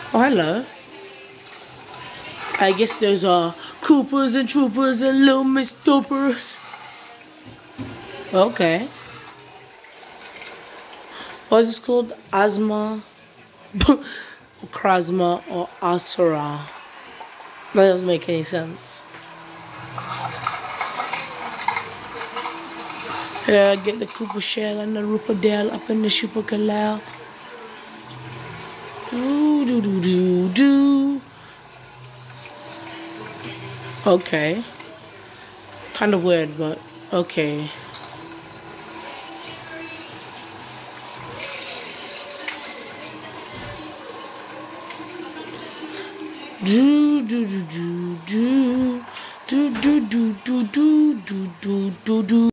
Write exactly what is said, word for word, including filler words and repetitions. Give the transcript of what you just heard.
Oh, hello. I guess those are Coopers and Troopers and Little Miss Doopers. Okay. What is this called? Asthma, Krasma, or Asura? That doesn't make any sense. Yeah, get the Cooper shell and the Ruperdale up in the Super Kalal. Do do do do do. Okay. Kind of weird, but okay. Do do do do do do do do do do do do do.